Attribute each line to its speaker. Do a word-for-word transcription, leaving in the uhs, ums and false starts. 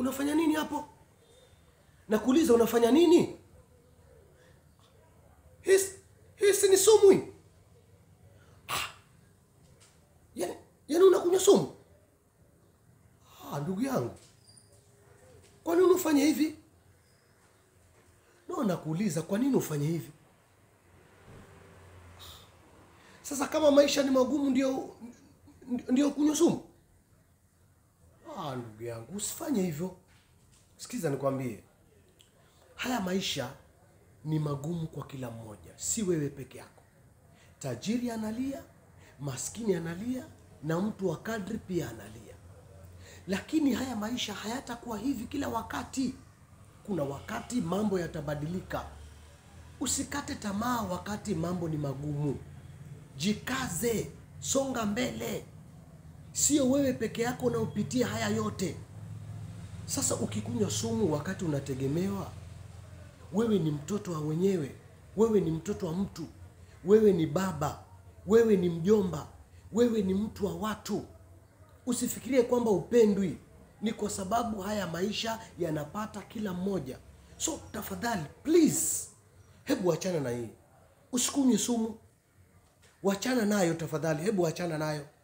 Speaker 1: Unafanya nini hapo? Nakuuliza unafanya nini? Hisi hisi ni sumu. Ah. Yaani yaani unakunywa sumu? Ah, ndugu yangu. Kwa nini unafanya hivi? No, nakuuliza kwa nini ufanye hivi? Sasa kama maisha ni magumu ndio ndio kunywa sumu? Ah, ndugu yangu, usifanye hivyo. Sikiza nikwambie. Haya maisha ni magumu kwa kila mmoja, si wewe peke yako. Tajiri analia, maskini analia, na mtu wa kadri pia analia. Lakini haya maisha hayatakuwa hivi kila wakati. Kuna wakati mambo yatabadilika. Usikate tamaa wakati mambo ni magumu. Jikaze, songa mbele. Sio wewe peke yako unaopitia haya yote. Sasa ukikunywa sumu wakati unategemewa, wewe ni mtoto wa wenyewe, wewe ni mtoto wa mtu, wewe ni baba, wewe ni mjomba, wewe ni mtu wa watu. Usifikirie kwamba upendwi, ni kwa sababu haya maisha yanapata kila mmoja. So tafadhali, please, hebu achana na hii. Usikunywe sumu. Wachana nayo tafadhali, hebu achana nayo.